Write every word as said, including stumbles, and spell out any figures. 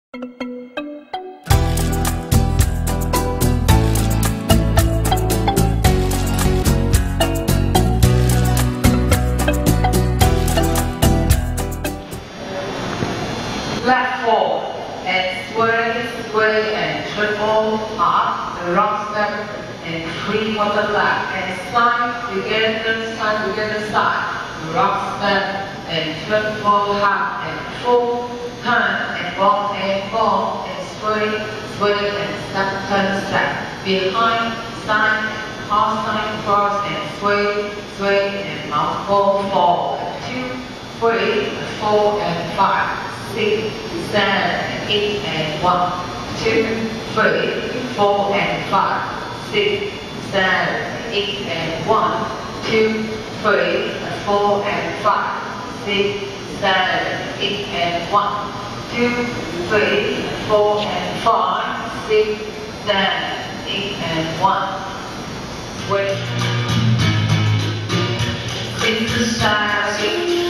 Left four and sway, sway and triple up the rock step and three quarter left and slide together, slide together side, rock step and triple half and full turn and walk and walk and sway, sway and step, turn, step behind, side, half side, cross and sway, sway and mouth four, forward, two, three, four and five. Six, seven, eight, and one, two, three, four, and five. Six, seven, eight, and one, two, three, four, and five. Six, seven, eight, and one, two, three, four, and five. Six, seven, eight, and one. Switch. Six, seven, six.